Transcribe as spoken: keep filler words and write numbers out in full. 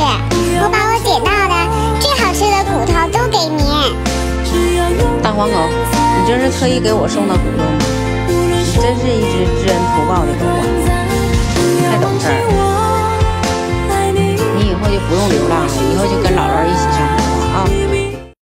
我把我捡到的最好吃的骨头都给你。 大黄狗，你这是特意给我送的骨头吗？你真是一只知恩图报的狗啊，太懂事儿了。你以后就不用留